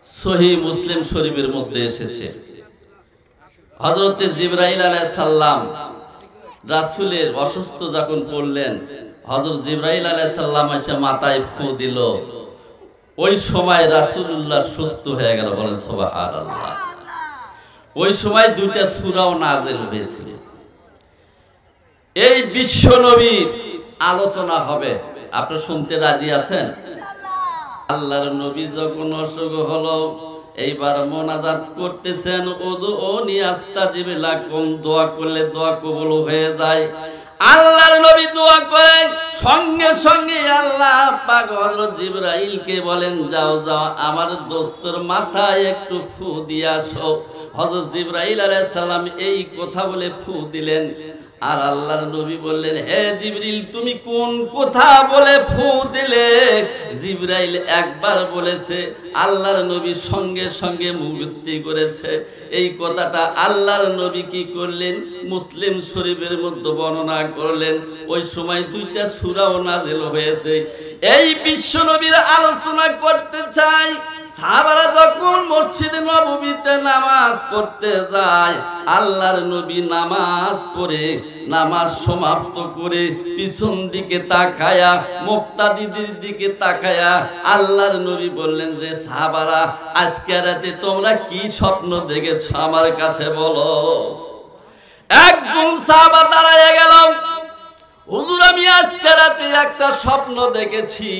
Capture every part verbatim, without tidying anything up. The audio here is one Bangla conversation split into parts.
সহিহ মুসলিম শরীফের মধ্যে এসেছে, হযরতে জিবরাইল আলাইহিস সালাম রাসূলের অসুস্থ যখন পড়লেন, হযরত জিবরাইল আলাইহিস সালাম এসে মাথায় ফু দিল। ওই সময় রাসূলুল্লাহ সুস্থ হয়ে গেল। বলেন সুবহানাল্লাহ। ওই সময় দুইটা সূরাও নাযিল হয়েছিল। এই বিশ্ব নবীর আলোচনা হবে, আপনারা শুনতে রাজি আছেন? আল্লাহর নবী যখন অসুখ হলো, এইবার মোনাজাত করতেছেন, উদউনি আস্তাজিব লাকুম, দোয়া করলে দোয়া কবুল হয়ে যায়। আল্লাহর নবী দোয়া করেন, সঙ্গে সঙ্গে আল্লাহ পাক হযরত জিবরাইলকে বলেন, যাও যাও আমার দোস্তর মাথায় একটু ফু দিয়ে আসো। হযরত জিবরাইল আলাইহিস সালাম এই কথা বলে ফু দিলেন। আর আল্লাহর নবী বললেন, হে জিবরিল, তুমি কোন কথা বলে ফু দিলে? জিবরাইল একবার বলেছে, আল্লাহর নবী সঙ্গে সঙ্গে মুখস্থ করেছে। এই কথাটা আল্লাহর নবী কি করলেন? মুসলিম শরীফের মধ্যে বর্ণনা করলেন। ওই সময় দুইটা সূরাও নাযিল হয়েছে। এই বিশ্ব নবীর আলোচনা করতে চাই। সাহাবারা যখন মসজিদে নববীতে নামাজ পড়তে যায়, আল্লাহর নবী নামাজ পড়ে নামাজ সমাপ্ত করে পিছন দিকে তাকায়া, মুক্তাদিদের দিকে তাকায়া আল্লাহর নবী বললেন, রে সাহাবারা, আজকে রাতে তোমরা কি স্বপ্ন দেখেছো আমার কাছে বলো। একজন সাহাবা দাঁড়ায় গেল, হুজুর আমি আজকে রাতে একটা স্বপ্ন দেখেছি,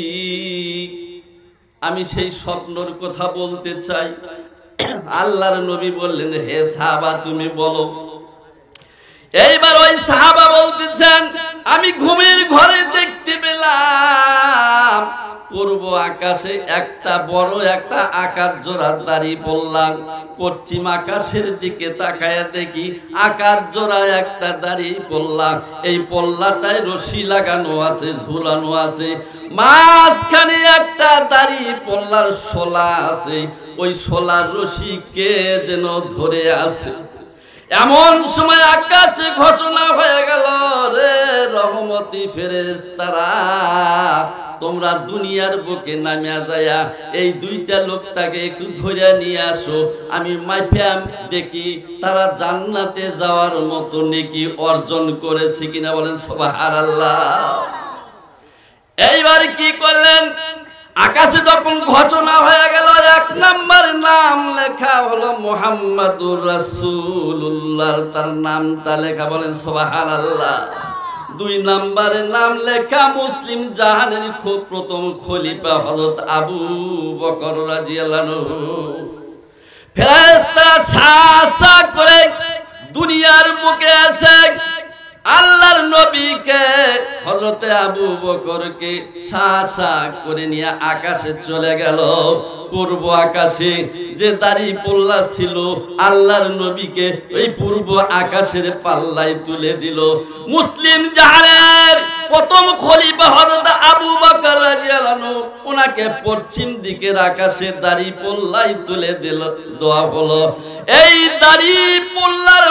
আমি সেই স্বপ্নর কথা বলতে চাই। আল্লাহর নবী বললেন, হে সাহাবা তুমি বলো। এইবার ওই সাহাবা বলতেছেন, আমি ঘুমের ঘরে দেখতে পেলাম পূর্ব আকাশে একটা বড় একটা আকাশ জোড়া দাঁড়িয়ে পড়লাম। পশ্চিম আকাশের দিকে তাকায়া দেখি আকাশ জোড়া একটা দাঁড়িয়ে পড়লাম। এই পল্লাটায় রশি লাগানো আছে, ঝুলানো আছে। মাঝখানে একটা দাঁড়িয়ে পল্লার শোলা আছে, ওই শোলার রশি কে যেন ধরে আছে। এমন সময় আকাশে ঘোষণা হয়ে গেল, রে রহমতি ফেরেশতারা, তোমরা দুনিয়ার বুকে নামিয়া যায়া এই দুইটা লোকটাকে একটু ধরে নিয়ে আসো। আমি মাইফাম দেখি তারা জান্নাতে যাওয়ার মতো নেকি অর্জন করেছে কিনা। বলেন সুবহানাল্লাহ। এইবার কি করলেন? আকাশে যখন ঘোষণা হয়ে গেল, এক নাম্বার নাম লেখা হলো মুহাম্মাদুর রাসূলুল্লাহ, তার নামটা লেখা। বলেন সুবহানাল্লাহ। দুই নাম্বারে নাম লেখা মুসলিম জাহানের খুব প্রথম খলিফা হযরত আবু বকর রাদিয়াল্লাহু আনহু। ফেরেশতারা সাসা করে দুনিয়ার বুকে এসে আল্লাহর নবীকে হযরতে আবু বকরকে সাসা করে নিয়ে আকাশে চলে গেল। পূর্ব আকাশে যে দাড়ি পল্লা ছিল, আল্লাহর নবীকে ওই পূর্ব আকাশের পাল্লায় তুলে দিল। মুসলিম জাহানের প্রথম খলিফা হযরত আবু বকর রাদিয়াল্লাহু আনহু, ওনাকে পশ্চিম দিকের আকাশে দাড়ি পল্লায় তুলে দিল। দোয়া হলো, এই দাড়ি পল্লার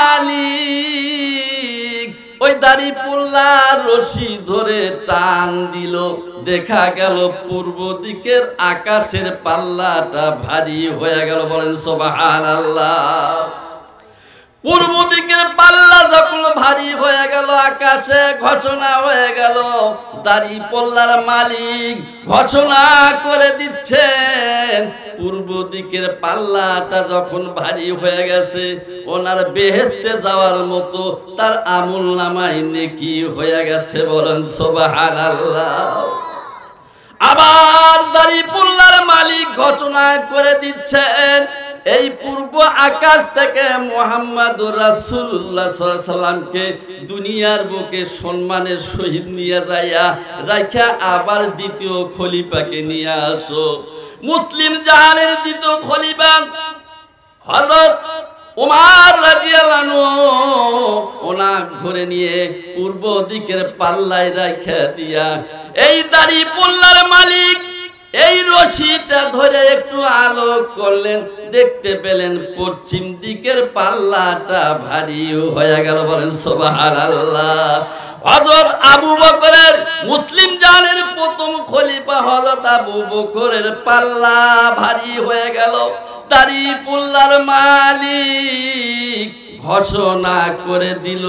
মালিক ওই দাড়ি পল্লার রশি ধরে টান দিল। দেখা গেল পূর্ব দিকের আকাশের পাল্লাটা ভারী হয়ে গেল। বলেন সুবহানাল্লাহ। পূর্ব দিকের পাল্লা যখন ভারী হয়ে গেল, আকাশে ঘোষণা হয়ে গেল, দাড়ি পল্লার মালিক ঘোষণা করে দিচ্ছেন, পূর্ব দিকের পাল্লাটা যখন ভারী হয়ে গেছে, ওনার বেহেশতে যাওয়ার মতো তার আমল নামায় নেকি হয়ে গেছে। বলেন সুবহানাল্লাহ। আবার দাড়ি পল্লার মালিক ঘোষণা করে দিচ্ছেন, এই পূর্ব আকাশ থেকে মুহাম্মাদুর রাসূলুল্লাহ সাল্লাল্লাহু আলাইহি সাল্লামকে দুনিয়ার বুকে সম্মানের সহিত নিয়ে যাইয়া রাখা আবার দ্বিতীয় খলিফাকে নিয়ে আসো। মুসলিম জাহানের দ্বিতীয় খলিফা হযরত ওমর রাদিয়াল্লাহু আনহু, ওনাক ধরে নিয়ে পূর্ব দিকের পাল্লায় রাখা দিয়া এই দাড়ি পল্লার মালিক এই রশিটা ধরে একটু আলোক করলেন, দেখতে পেলেন পশ্চিম দিকের পাল্লাটা ভারী হয়ে গেল। বলেন সুবহানাল্লাহ। হযরত আবু বকরের, মুসলিম জাহানের প্রথম খলিফা হযরত আবু বকরের পাল্লা ভারী হয়ে গেল। দাড়ি পুল্লার মালিক ঘোষণা করে দিল,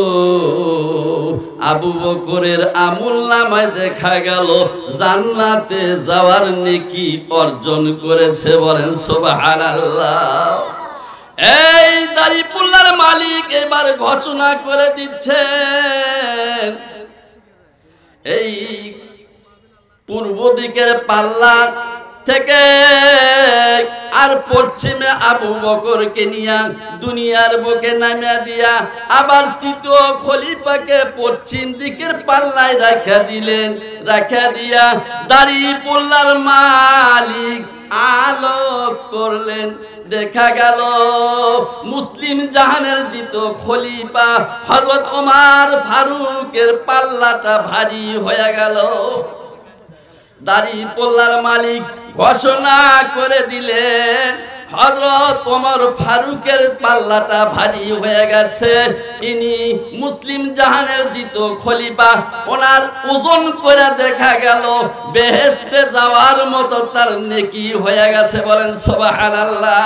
আবু বকরের আমুলনামায় দেখা গেল জান্নাতে যাওয়ার নেকি অর্জন করেছে। বলেন সুবহানাল্লাহ। এই দাড়ি পুল্লার মালিক এবার ঘোষণা করে দিচ্ছেন, এই পূর্ব দিকের পাল্লা থেকে আর পশ্চিমে আবু বকরকে নিয়া দুনিয়ার বুকে নামিয়ে দিয়া আবার তৃতীয় খলিফাকে পশ্চিম দিকের পাল্লায় রাখা দিলেন। রাখা দিয়া দাড়ি পুল্লার মালিক আলোক করলেন, দেখা গেল মুসলিম জাহানের দ্বিতীয় খলিফা হযরত ওমর ফারুকের পাল্লাটা ভারী হয়ে গেল। দাড়ি পুল্লার মালিক ঘোষণা করে দিলেন, হযরত ওমর ফারুকের পাল্লাটা ভারী হয়ে গেছে, ইনি মুসলিম জাহানের দ্বিতীয় খলিফা। ওনার ওজন করে দেখা গেল বেহেশতে যাওয়ার মতো তার নেকি হয়ে গেছে। বলেন সুবহানাল্লাহ।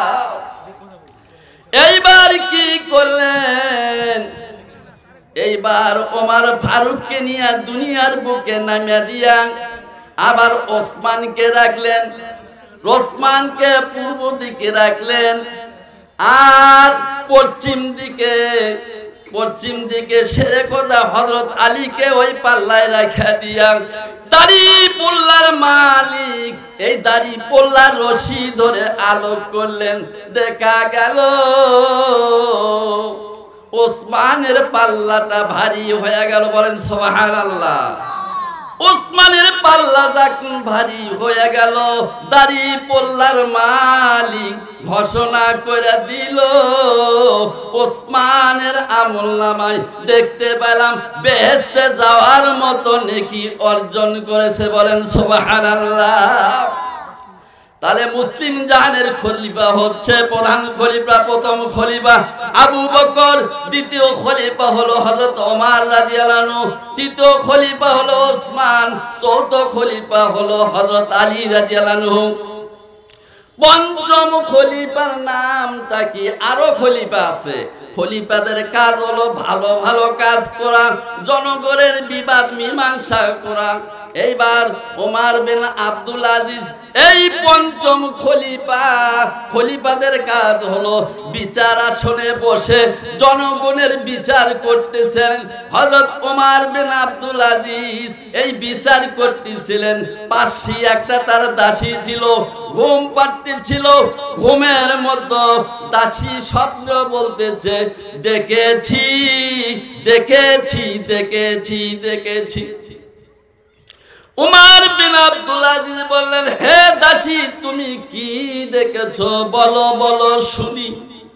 এইবার কি করলেন? এইবার ওমর ফারুককে নিয়ে দুনিয়ার বুকে নামিয়ে দিয়া আবার ওসমানকে রাখলেন, ওসমানকে পূর্ব দিকে রাখলেন, আর পশ্চিম দিকে পশ্চিম দিকে সেরে কথা হযরত আলীকে ওই পাল্লায় রাখা দিয়া দাড়ি পুল্লার মালিক এই দাড়ি পুল্লার রশি ধরে আলোক করলেন। দেখা গেল ওসমানের পাল্লাটা ভারী হয়ে গেল। বলেন সুবহানাল্লাহ। ওসমানের পাল্লা যখন ভারী হয়ে গেল, দাড়ি পুল্লার মালিক ঘোষণা করে দিল, ওসমানের আমলনামায় দেখতে পেলাম বেহেশতে যাওয়ার মতো নেকি অর্জন করেছে। বলেন সুবহানাল্লাহ। তাহলে মুসলিম জাহানের খলিফা হচ্ছে প্রধান খলিফা, প্রথম খলিফা আবু বকর, দ্বিতীয় খলিফা হলো হযরত ওমর রাদিয়াল্লাহু আনহু, তৃতীয় খলিফা হলো ওসমান, চৌথ খলিফা হলো হযরত আলী রাদিয়াল্লাহু আনহু। পঞ্চম খলিফার নামটা কি? আরো খলিফা আছে। খলিফাদের কাজ হলো ভালো ভালো কাজ করা, জনগণের বিবাদ মীমাংসা করা। এইবার ওমর বিন আব্দুল আজিজ এই পঞ্চম খলিফা, খলিফাদের কাজ হলো বিচার আসনে বসে জনগণের বিচার করতেছেন। হযরত ওমর বিন আব্দুল আজিজ এই বিচার করতেছিলেন। পাশে একটা তার দাসী ছিল, ঘুম পাড়তেছিল। ঘুমের মধ্যে দাসী স্বপ্ন বলতেছে, দেখেছি দেখেছি দেখেছি দেখেছি। উমর বিন আব্দুল আজিজ বললেন, হে দাসী তুমি কি দেখেছো? বলো বলো শুনি।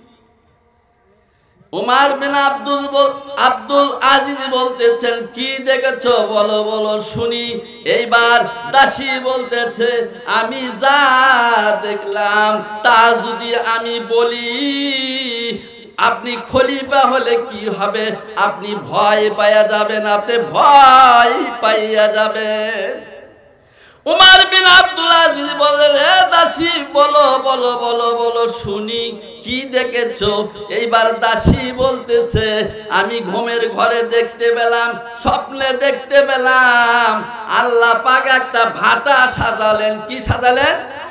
উমর বিন আব্দুল আব্দুল আজিজ বলতেছেন, কি দেখেছো বলো বলো শুনি। এইবার দাসী বলতেছে, আমি যা দেখলাম তা যদি আমি বলি, আপনি খলিফা হলে কি হবে? আপনি ভয় পাইয়া যাবেন, আপনি ভয় পাইয়া যাবেন। উমর বিন আব্দুল আজিজ বললেন, হে দাসী বলো বলো বলো বলো শুনি, কি দেখেছো? এইবার দাসী বলতেছে, আমি ঘুমের ঘরে দেখতে পেলাম, স্বপ্নে দেখতে পেলাম আল্লাহ পাক একটা ভাটা সাজালেন। কি সাজালেন?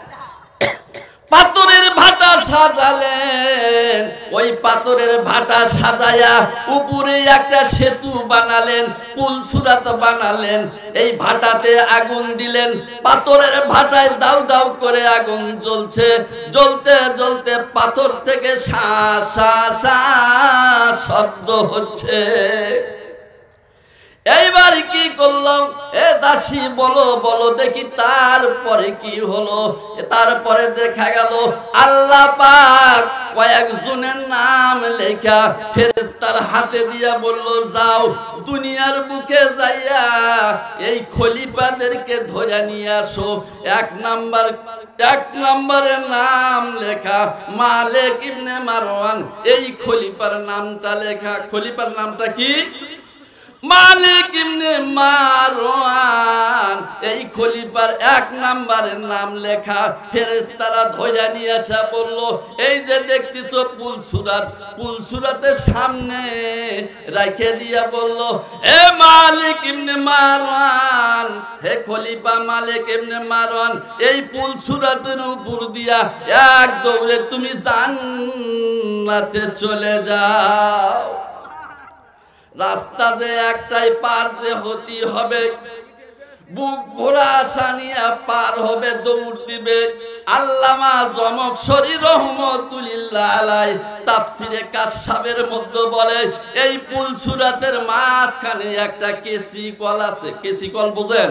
পাথরের ভাটা সাজালেন। ওই পাথরের ভাটা সাজায়া উপরে একটা সেতু বানালেন, পুল সুরাত বানালেন। এই ভাটাতে আগুন দিলেন, পাথরের ভাটায় দাউ দাউ করে আগুন জ্বলছে। জ্বলতে জ্বলতে পাথর থেকে সা সা সা শব্দ হচ্ছে। এইবার কি করলাম? এ দাসী বলো বলো দেখি তারপরে কি হলো। তারপরে দেখা গেল আল্লাহ পাক কয়েকজনের নাম লেখা ফেরেশতার হাতে দিয়া বলল, যাও দুনিয়ার বুকে যাইয়া এই খলিফাদেরকে ধরে নিয়ে আসো। এক নাম্বার এক নম্বরের নাম লেখা মালিক ইবনে মারওয়ান। এই খলিফার নামটা লেখা, খলিফার নামটা কি? মালিক ইবনে মারওয়ান। এই খলিফার এক নাম্বারের নাম লেখা। ফেরেশতারা ধরে নিয়ে আসা বলল, এই যে দেখতেছো পুলসুরাত, পুলসুরাতের সামনে রাখে দিয়া বলল, এ মালিক ইবনে মারওয়ান, হে খলিফা মালিক ইবনে মারওয়ান, এই পুলসুরাতের উপর দিয়া এক দৌড়ে তুমি জান্নাতে চলে যাও। রাস্তা যে একটাই, পার যে হতে হবে, বুক ভরা আশা নিয়ে পার হবে, দৌড় দিবে। আল্লামা জমখশরী রহমাতুল্লাহ আলাইহি তাফসিরে কাশফের মধ্যে বলে, এই পুলসুরাতের মাঝখানে একটা কেসি কল আছে। কেসি কল বোঝেন?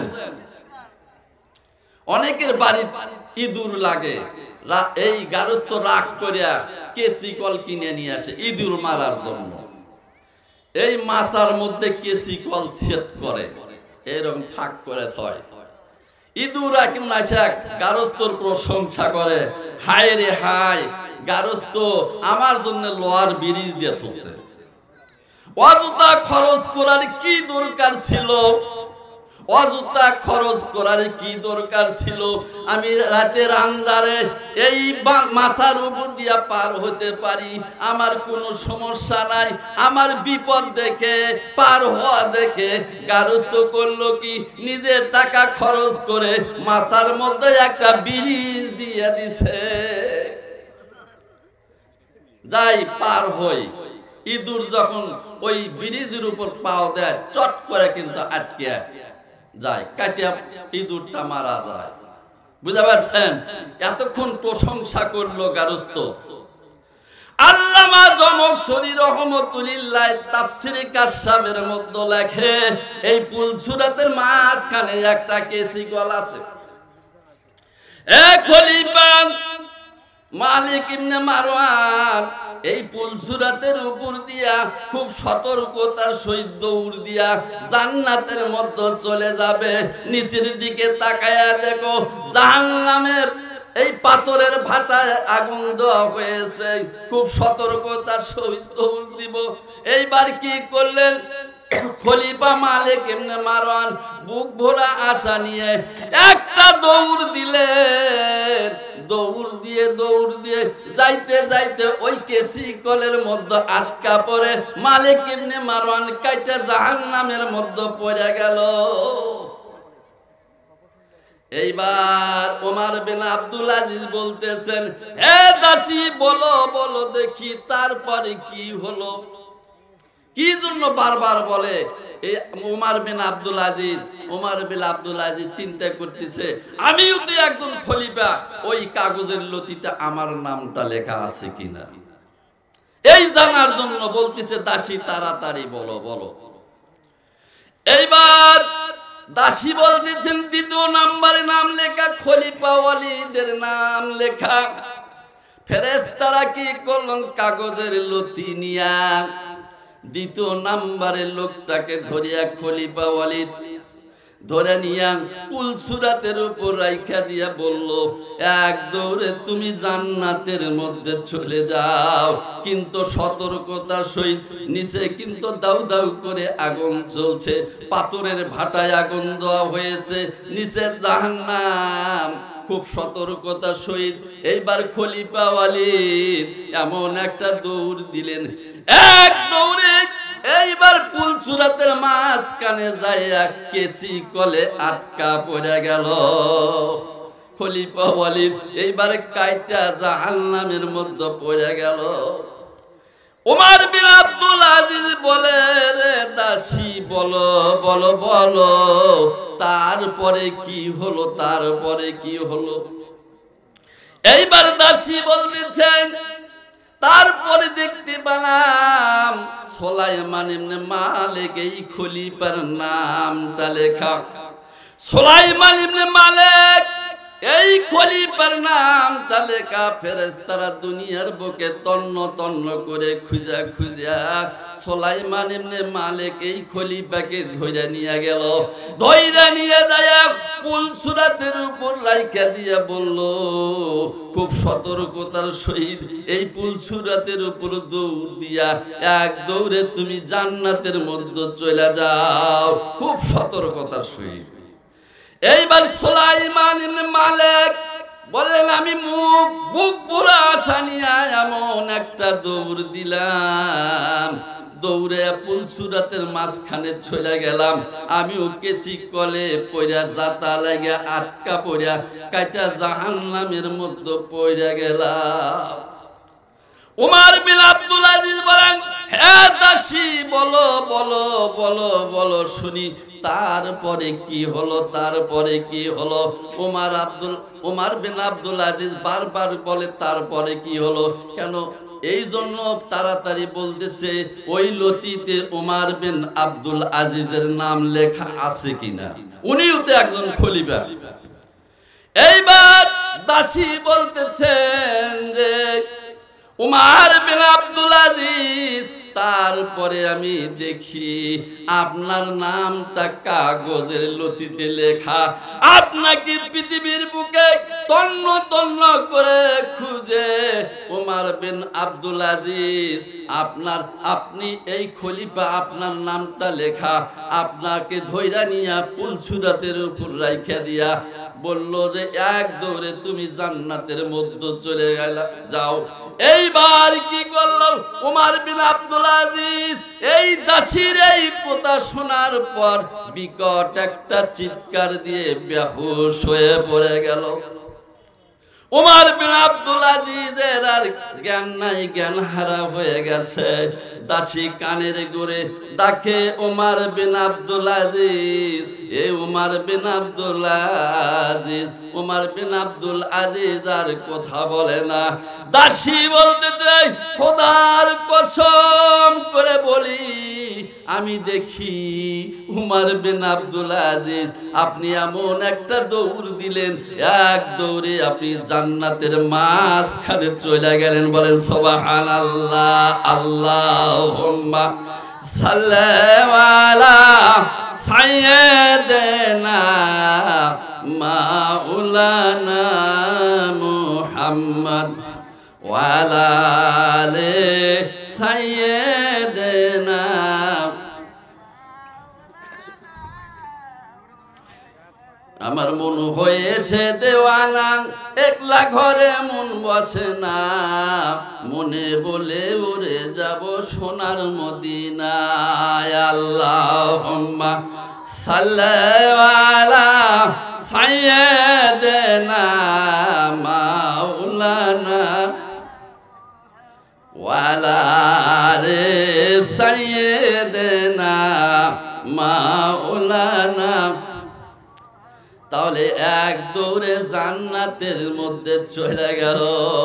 অনেকের বাড়ি ইঁদুর লাগে, এই গারস্থ রাগ করিয়া কেসি কল কিনে নিয়ে আসে ইঁদুর মারার জন্য। এই মাছার মধ্যে কেসি কল সেট করে, এরকম ফাঁক করে থয়। ইঁদুরা কেমন আসে গারস্থর প্রশংসা করে, হায় রে হায়, গারস্থ আমার জন্য লোহার ব্রিজ দিয়ে থুছে, অযথা খরচ করার কি দরকার ছিল? অযথা খরচ করার কি দরকার ছিল? আমি রাতের আন্ধারে এই মাছার উপর দিয়া পার হতে পারি, আমার কোনো সমস্যা নাই। আমার বিপদ দেখে, পার হওয়া দেখে গারস্থ করলো কি, নিজের টাকা খরচ করে মাছার মধ্যে একটা ব্রিজ দিয়ে দিছে, যাই পার হই। ইঁদুর যখন ওই ব্রিজের উপর পাও দেয়, চট করে কিন্তু আটকে যায়, কাটিয়া ইঁদুরটা মারা যায়। বুঝতে পারছেন? এতক্ষণ প্রশংসা করলো গারস্থ। আল্লামা জমখশরী রহমাতুল্লাহ তাফসিরে কাশফের মধ্যে লেখে, এই পুলসুরাতের মাঝখানে একটা কেসি কল আছে। এ খলিফা মালিক ইবনে মারওয়ান, এই পুলসুরাতের উপর দিয়া খুব সতর্কতার সহিত দৌড় দিয়া জান্নাতের মধ্যে চলে যাবে। নিচের দিকে তাকায়া দেখো, জাহান্নামের এই পাথরের ভাটায় আগুন দেওয়া হয়েছে। খুব সতর্কতার সহিত দৌড় দিব। এইবার কি করলেন খলিফা মালিক ইবনে মারওয়ান? বুক ভরা আশা নিয়ে একটা দৌড় দিলেন। দৌড় দিয়ে দৌড় দিয়ে যাইতে যাইতে ওই কেসি কলের মধ্যে আটকা পড়ে মালিক ইবনে মারওয়ান কাইটা জাহান্নামের মধ্যে পড়ে গেল। এইবার ওমর বিন আব্দুল আজিজ বলতেছেন, হে দাসী, বলো বলো দেখি তারপরে কি হলো? কি জন্য বারবার বলে? ওমর বিন আব্দুল আজিজ ওমর বিন আব্দুল আজিজ চিন্তা করতেছে, আমিও তো একজন খলিফা, ওই কাগজের লতিতে আমার নামটা লেখা আছে কিনা এই জানার জন্য বলতেছে, দাসী তাড়াতাড়ি বলো বলো। এইবার দাসী বলতেছেন, দ্বিতীয় নাম্বারে নাম লেখা, খলিফা ওয়ালিদের নাম লেখা। ফেরেশতারা কি করলেন, কাগজের লতি নিয়া দ্বিতীয় নাম্বারের লোকটাকে ধরিয়া খলিফা ওয়ালিদ ধরে নিয়া পুলসুরাতের উপর রাইখা দিয়া বলল, এক দৌড়ে তুমি জান্নাতের মধ্যে চলে যাও, কিন্তু সতর্কতার সহিত। নিচে কিন্তু দাউ দাউ করে আগুন চলছে, পাথরের ভাটায় আগুন দেওয়া হয়েছে, নিচে জাহান্নাম। খুব সতর্কতার সহিত এইবার খলিফা ওয়ালিদ এমন একটা দৌড় দিলেন, এক দৌড়ে এইবার পুলসুরাতের মাঝখানে যাইয়া কেচি কলে আটকা পড়ে গেল। খলিফা ওয়ালিদ এইবার কাইটা জাহান্নামের মধ্যে পড়ে গেল। ওমর বিন আব্দুল আজিজ বলে, রে দাসী বলো বলো বলো তারপরে কি হলো, তারপরে কি হলো? এইবার দাসী বলতেছেন, তারপরে দেখতে পেলাম সুলাইমান ইবনে মালিক, এই খলিফার নামটা লেখা। সুলাইমান ইবনে মালিক এই খলিফার নাম তালেকা ফেরেশতারা দুনিয়ার বুকে তন্ন তন্ন করে খুঁজা খুঁজা সুলাইমান ইবনে মালিক এই খলিফাকে ধইরা নিয়ে গেল। ধইরা নিয়ে যায় পুলসুরাতের উপর রাইখা দিয়া বলল, খুব সতর্কতার সহিত এই পুলসুরাতের উপর দৌড় দিয়া এক দৌড়ে তুমি জান্নাতের মধ্যে চলে যাও, খুব সতর্কতার সহিত। এইবার সুলাইমান ইবনে মালিক বললেন, আমি মুখ বুক পুরা আশা নিয়ে এমন একটা দৌড় দিলাম, দৌড়ে পুলসুরাতের মাঝখানে চলে গেলাম। আমিও কেচি কলে পইরা জাতা লাগে আটকা পড়া কাইটা জাহান্নামের মধ্যে পইরা গেলাম। উমর বিন আব্দুল আজিজ বলেন, হে দাসী বলো বলো বলো বলো শুনি, তারপরে কি হলো, তারপরে কি হলো? উমর আব্দুল উমর বিন আব্দুল আজিজ বারবার বলে, তারপরে কি হলো? কেন এই জন্য তাড়াতাড়ি বলতেছে, ওই লতিতে উমর বিন আব্দুল আজিজের নাম লেখা আছে কিনা, উনিও তো একজন খলিফা। এইবার দাসী বলতেছেন যে উমর বিন আব্দুল আজিজ, তারপরে আমি দেখি আপনার নামটা কাগজের লতিতে লেখা, আপনাকে পৃথিবীর বুকে তন্ন তন্ন করে খুঁজে উমর বিন আব্দুল আজিজ আপনার আপনি এই খলিফা, আপনার নামটা লেখা, আপনাকে ধইরা নিয়া পুলসুরাতের উপর রাইখা দিয়া বলল যে এক দৌড়ে তুমি জান্নাতের মধ্যে চলে গেলা যাও। এইবার কি করলো উমর বিন আব্দুল আজিজ? এই দাসীর এই কথা শোনার পর বিকট একটা চিৎকার দিয়ে বেহুশ হয়ে পড়ে গেল। উমর বিন আব্দুল আজিজের আর জ্ঞান নাই, জ্ঞান হারা হয়ে গেছে। দাসী কানের গোরে ডাকে উমর বিন আব্দুল আজিজ, এ উমর বিন আব্দুল আজিজ। উমর বিন আব্দুল আজিজ আর কথা বলে না। দাসী বলতে চাই, খোদার কসম করে বলি, আমি দেখি উমর বিন আব্দুল আজিজ আপনি এমন একটা দৌড় দিলেন, এক দৌড়ে আপনি জান্নাতের মাঝখানে চলে গেলেন। বলেন সুবহানাল্লাহ। আল্লাহুম্মা সাল্লি আলা সাইয়্যিদিনা মাওলানা মুহাম্মদ ওয়া আলা আলি সাইয়্যিদিনা। আমার মন হয়েছে দেওয়ানা, একলা ঘরে মন বসে না, মনে বলে উড়ে যাব সোনার মদিনায়। আল্লাহুম্মা সাল্লি আলা সাইয়্যিদিনা মাওলানা ওয়া আলা আলি সাইয়্যিদিনা মাওলানা। তাহলে এক দৌড়ে জান্নাতের মধ্যে চলে গেল।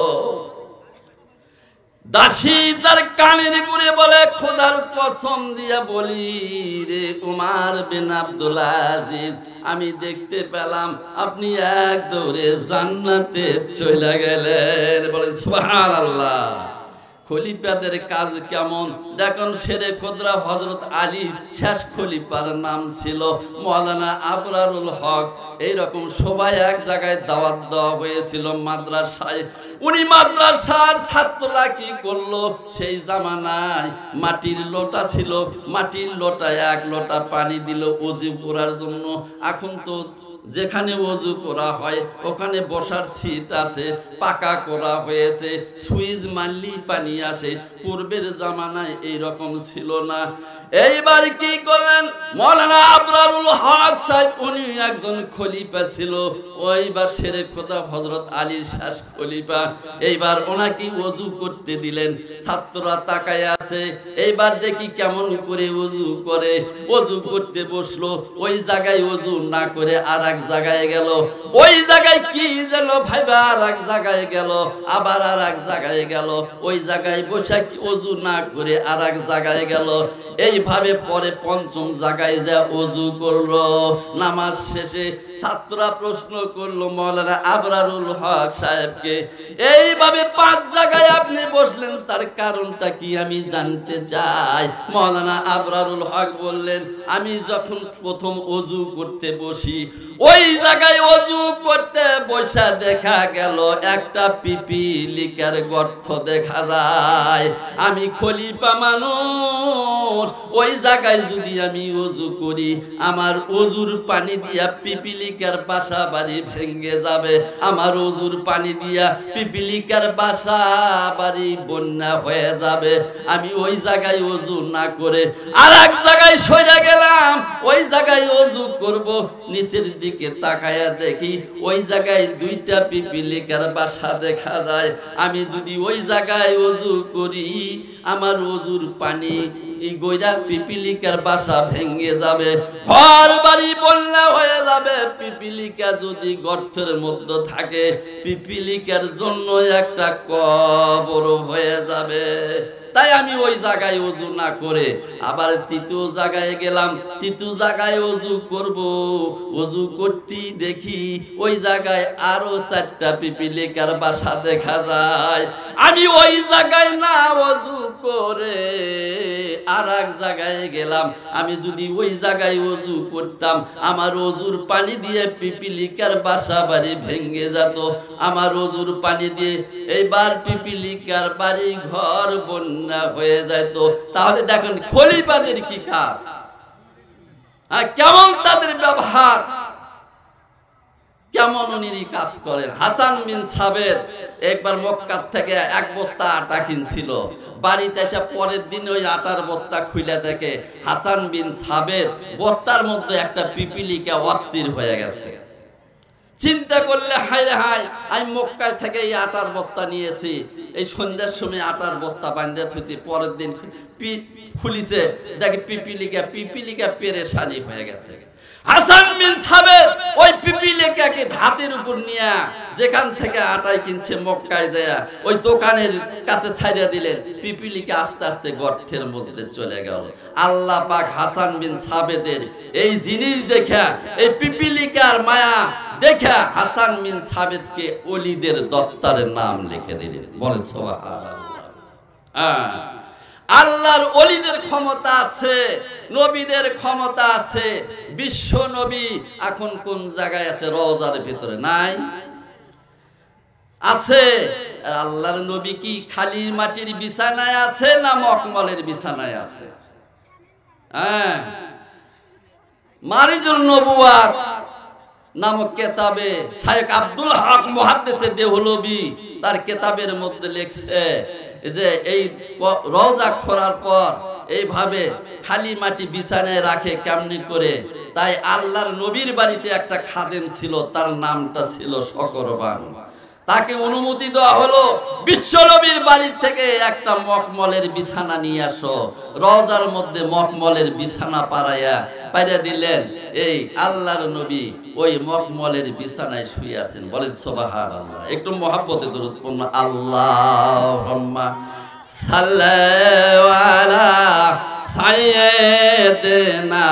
দাসী তার কানের গুড়ে বলে, খোদার কসম দিয়া বলি রে উমর বিন আব্দুল আজিজ, আমি দেখতে পেলাম আপনি এক দৌড়ে জান্নাতে চলে গেলেন। বলেন সুবহানাল্লাহ। খলিফাদের কাজ কেমন দেখুন। শেরে খুদরা হযরত আলী শেষ খলিফার নাম ছিল মাওলানা আবরারুল হক। এইরকম সবাই এক জায়গায় দাওয়াত দেওয়া হয়েছিল মাদ্রাসায়। উনি মাদ্রাসার ছাত্ররা কি করলো, সেই জামানায় মাটির লোটা ছিল, মাটির লোটায় এক লোটা পানি দিল ওযু করার জন্য। এখন তো যেখানে ওযু করা হয় ওখানে বসার সিট আছে, পাকা করা হয়েছে, সুইচ মারলেই পানি আসে। পূর্বের জামানায় এইরকম ছিল না। এইবার কি করলেন মাওলানা আবরারুল হক সাহেব, উনি একজন খলিফা ছিল। ওইবার শেরে খোদা হযরত আলীর শেষ খলিফা। এইবার ওনাকে ওযু করতে দিলেন। ছাত্ররা তাকায় আছে। এইবার দেখি কেমন করে ওযু করে। ওযু করতে বসলো, ওই জায়গায় ওযু না করে আর এক জায়গায় গেল। ওই জায়গায় কি যেন ভাইবা আর এক জায়গায় গেল, আবার আর এক জায়গায় গেল। ওই জায়গায় বসে ওযু না করে আর এক জায়গায় গেল। এইভাবে পরে পঞ্চম জায়গায় যা ওযু করলো। নামাজ শেষে ছাত্ররা প্রশ্ন করলো মাওলানা আবরারুল হক সাহেবকে, এইভাবে পাঁচ জায়গায় আপনি বসলেন, তার কারণটা কি আমি জানতে চাই। মাওলানা আবরারুল হক বললেন, আমি যখন প্রথম ওযু করতে বসি, ওই জায়গায় ওযু করতে বসা দেখা গেল একটা পিপিলিকার গর্ত দেখা যায়। আমি খলিফা মানুষ, ওই জায়গায় যদি আমি ওযু করি, আমার ওযুর পানি দিয়া পিপিলিকার বাসা বাড়ি ভেঙে যাবে, আমার ওযুর পানি দিয়া পিপিলিকার বাসা বাড়ি বন্যা হয়ে যাবে। আমি ওই জায়গায় ওযু না করে আর এক জায়গায় সরে গেলাম, ওই জায়গায় ওযু করব। নিচের দিকে তাকায়া দেখি ওই জায়গায় দুইটা পিপিলিকার বাসা দেখা যায়। আমি যদি ওই জায়গায় ওযু করি, আমার ওযুর পানি এই গইরা পিপিলিকার বাসা ভেঙে যাবে, ঘর বাড়ি বন্যা হয়ে যাবে। পিপিলিকা যদি গর্তের মধ্যে থাকে, পিপিলিকার জন্য একটা কবর হয়ে যাবে। তাই আমি ওই জায়গায় ওযু না করে আবার তৃতীয় জায়গায় গেলাম, তৃতীয় জায়গায় ওযু করব। ওযু করতেই দেখি ওই জায়গায় আরো চারটা পিপিলিকার বাসা দেখা যায়। আমি ওই জায়গায় না ওযু করে আর এক জায়গায় গেলাম। আমি যদি ওই জায়গায় ওযু করতাম, আমার ওযুর পানি দিয়ে পিপিলিকার বাসা বাড়ি ভেঙে যেত, আমার ওযুর পানি দিয়ে এইবার পিপিলিকার বাড়ি ঘর বন্যা হয়ে যেত। তাহলে দেখেন খলিফাদের কি কাজ, হ্যাঁ, কেমন তাদের ব্যবহার, কেমন উনি কাজ করেন। হাসান বিন সাবেত একবার মক্কা থেকে এক বস্তা আটা কিনছিল, বাড়িতে এসে পরের দিন ওই আটার বস্তা খুলে দেখে হাসান বিন সাবেত বস্তার মধ্যে একটা পিপিলিকা অস্থির হয়ে গেছে। চিন্তা করলে হায় রে হায়, আমি মক্কা থেকে এই আটার বস্তা নিয়েছি, এই সন্ধ্যার সময় আটার বস্তা বাঁধতে থুছি, পরের দিন খুলিছে দেখে পিপিলিকা পিপিলিকা পেরেশানি হয়ে গেছে। হাসান বিন সাবেত ওই পিপিলিকাকে হাতের উপর নিয়ে যেখান থেকে আটাই কিনছে মক্কায় যায় ওই দোকানের কাছে ছাইড়া দিলেন, পিপিলিকা আস্তে আস্তে গর্তের মধ্যে চলে গেল। আল্লাহ পাক হাসান বিন সাবেতের এই জিনিস দেখা, এই পিপিলিকার মায়া দেখা হাসান বিন সাবেতকে ওলিদের দপ্তরের নাম লিখে দিলেন। বলেন সুবহানাল্লাহ। হ্যাঁ, আল্লাহর ওলিদের ক্ষমতা আছে, নবীদের ক্ষমতা আছে। বিশ্ব নবী এখন কোন জায়গায় আছে? রওজার ভিতরে নাই? আছে। আল্লাহর নবী কি খালি মাটির বিছানায় আছে না মখমলের বিছানায় আছে? হ্যাঁ, মারিজুল নবুয়াত নামক কেতাবে শায়েখ আব্দুল হক মুহাদ্দিসে দেহলভী তার কেতাবের মধ্যে লিখছে যে এই রওজা খোলার পর এইভাবে খালি মাটি বিছানায় রাখে কেমনি করে। তাই আল্লাহর নবীর বাড়িতে একটা খাদেম ছিল, তার নামটা ছিল শকরবান। তাকে অনুমতি দেওয়া হলো বিশ্ব নবীর বাড়ি থেকে একটা মখমলের বিছানা নিয়ে আসো। রওজার মধ্যে মখমলের বিছানা পাড়াইয়া পাইরা দিলেন। এই আল্লাহর নবী ওই মখমলের বিছানায় শুয়ে আছেন। বলেন সুবহানাল্লাহ। একটু মহব্বতে দরুদ পড়ুন। আল্লাহুম্মা সাল্লি আলা সাইয়্যিদিনা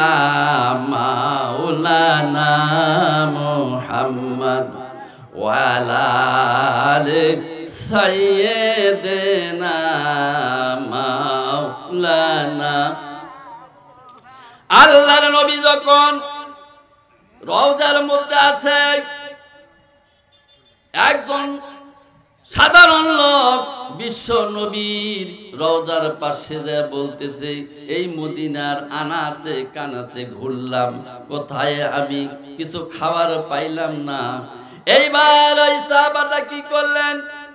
মাওলানা মুহাম্মদ ওয়া আলা আলি সাইয়্যিদিনা মাওলানা। আল্লাহর নবী যখন রওজার মধ্যে আছে, একজন সাধারণ লোক বিশ্ব নবীর রওজার পাশে যে বলতেছে, এই মদিনার আনাচে কানাচে ঘুরলাম, কোথায় আমি কিছু খাবার পাইলাম না। এইবার ওই সাহাবাটা কি করলেন?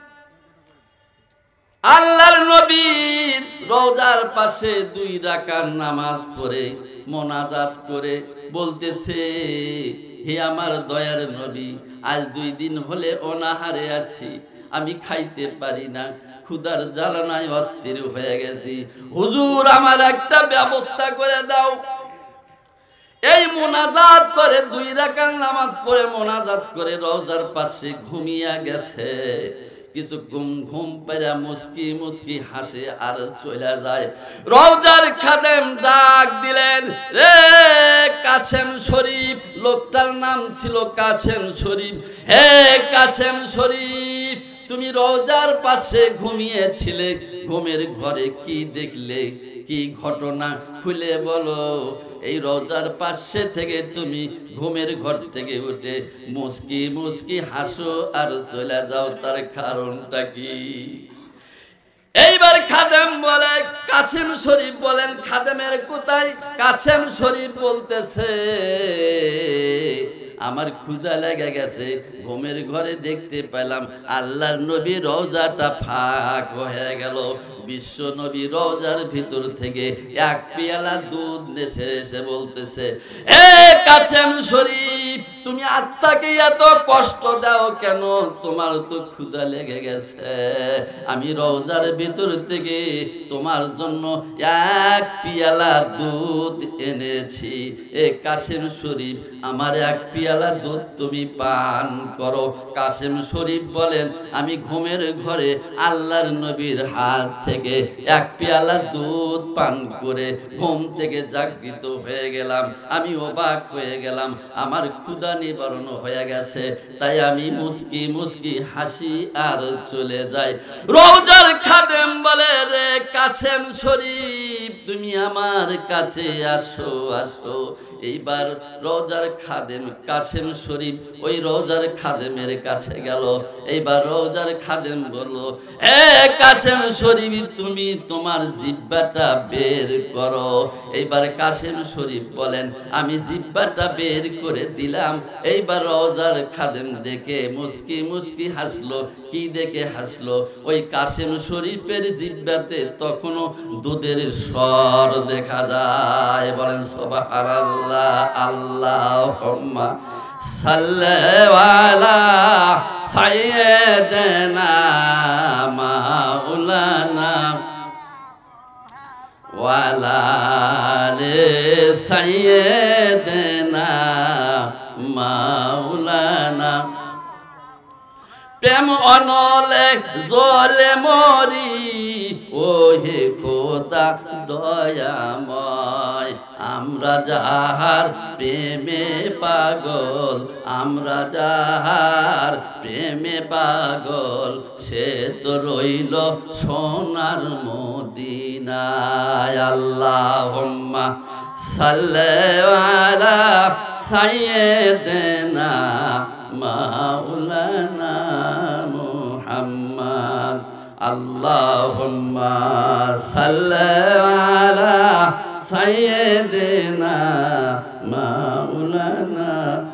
আল্লাহর নবীর রওজার পাশে দুই রাকাত নামাজ পড়ে মোনাজাত করে বলতেছে, হে আমার দয়ার নবী, আজ দুই দিন হলে অনাহারে আছি, আমি খাইতে পারি না, ক্ষুধার জ্বালানায় অস্থির হয়ে গেছি, হুজুর আমার একটা ব্যবস্থা করে দাও। এই মোনাজাত করে দুই রাকাত নামাজ পড়ে মোনাজাত করে রওজার পাশে ঘুমিয়ে গেছে। কিছু ঘুম ঘুম পেরা মুস্কি মুস্কি হাসে আর চলে যায়। রওজার খাদেম ডাক দিলেন, রে কাসেম শরীফ, লোকটার নাম ছিল কাসেম শরীফ, হে কাসেম শরীফ, তুমি রওজার পাশে ঘুমিয়েছিলে, ঘুমের ঘরে কি দেখলে, কি ঘটনা খুলে বলো। এই রওজার পাশে থেকে তুমি ঘুমের ঘর থেকে উঠে মুস্কি মুস্কি হাসো আর চলে যাও, তার কারণটা কি? এইবার খাদেম বলে, কাসেম শরীফ বলেন, খাদেমের কোথায়? কাসেম শরীফ বলতেছে, আমার ক্ষুধা লেগে গেছে, ঘুমের ঘরে দেখতে পেলাম আল্লাহর নবী রওজাটা ফাঁক হয়ে গেল। বিশ্ব নবী রওজার ভিতর থেকে এক পেয়ালা দুধ নেশে এসে বলতেছে, এ কাসেম শরীফ, তুমি আত্মাকে এত কষ্ট দাও কেন? তোমার তো ক্ষুধা লেগে গেছে, আমি রওজার ভিতর থেকে তোমার জন্য এক পেয়ালা দুধ এনেছি। এ কাসেম শরীফ, আমার এক পেয়ালা দুধ তুমি পান করো। কাসেম শরীফ বলেন, আমি ঘুমের ঘরে আল্লাহর নবীর হাত থেকে এক পেয়ালা দুধ পান করে ঘুম থেকে জাগৃত হয়ে গেলাম। আমি অবাক হয়ে গেলাম, আমার ক্ষুধা নিবারণ হয়ে গেছে, তাই আমি মুস্কি মুস্কি হাসি আর চলে যাই। রওজার খাদেম বলে, রে কাসেম শরীফ, তুমি আমার কাছে আসো আসো। এইবার রওজার খাদেম কাসেম শরীফ ওই রওজার খাদেমের কাছে গেল। এইবার রওজার খাদেম বলল, এ কাসেম শরীফ, তুমি তোমার জিহ্বাটা বের করো। এইবার কাসেম শরীফ বলেন, আমি জিহ্বাটা বের করে দিলাম। এইবার রওজার খাদেম দেখে মুস্কি মুস্কি হাসলো। কি দেখে হাসলো? ওই কাসেম শরীফের জিহ্বাতে তখনও দুধের স্বর দেখা যায়। বলেন সুবহানাল্লাহ। আল্লাহুম্মা সাল্লি আলা সাইয়্যিদিনা মাওলানা ওয়া আলা আলি সাইয়্যিদিনা মাওলানা। প্রেম অনলে জলে মরি, ও হে খোদা দয়াময়, আমরা যাহার প্রেমে পাগল, আমরা যাহার প্রেমে পাগল, সে তো রইল সোনার মদিনায়। আল্লাহুম্মা সাল্লি আলা সাইয়্যিদিনা মাওলানা মুহাম্মদ। আল্লাহুম্মা সাল্লি আলা সাইয়্যিদিনা মাওলানা।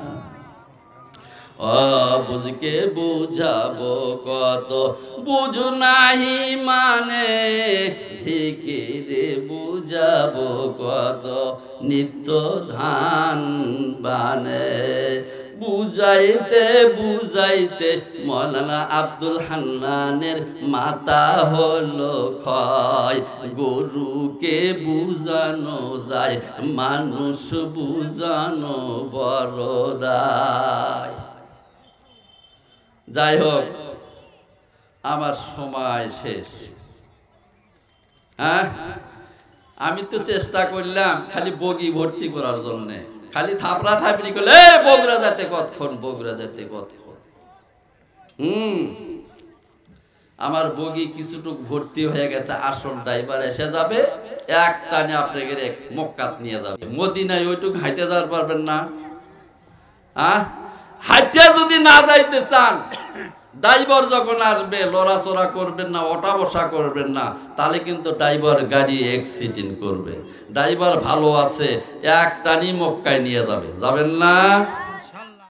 অবুঝকে বুঝাবো কত, বুঝু নাহি মানে, ঠিকই রে বুঝাবো কত, নিত্য ধান বানে। বুঝাইতে বুঝাইতে মৌলানা আব্দুল হান্নানের মাথা হলো ক্ষয়। গরুকে বুঝানো যায়, মানুষ বুঝানো বড় দায়। যাই হোক, আমার সময় শেষ। হ্যাঁ, আমি তো চেষ্টা করলাম খালি বগি ভর্তি করার জন্যে, খালি থাপড়া থাপড়ি করলে বগুড়া যেতে কতক্ষণ, বগুড়া যেতে কতক্ষণ। হুম আমার বগি কিছুটুক ভর্তি হয়ে গেছে, আসল ড্রাইভার এসে যাবে, এক টানে আপনাকে মক্কাত নিয়ে যাবে। মদিনায় ওইটুক হাইটে যাওয়ার পারবেন না। আহ হাইটে যদি না যাইতে চান, ড্রাইভার যখন আসবে লড়াচড়া করবেন না, ওঠা বসা করবেন না, তাহলে কিন্তু ড্রাইভার গাড়ি অ্যাক্সিডেন্ট করবে। ড্রাইভার ভালো আছে, এক টানি মক্কায় নিয়ে যাবে, যাবেন না।